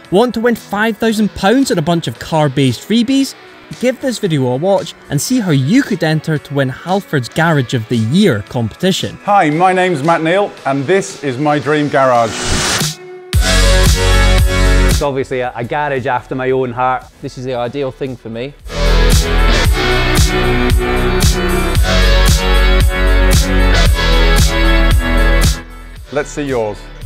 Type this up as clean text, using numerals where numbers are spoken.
Want to win £5,000 and a bunch of car-based freebies? Give this video a watch and see how you could enter to win Halfords Garage of the Year competition. Hi, my name's Neal and this is my dream garage. It's obviously a garage after my own heart. This is the ideal thing for me. Let's see yours.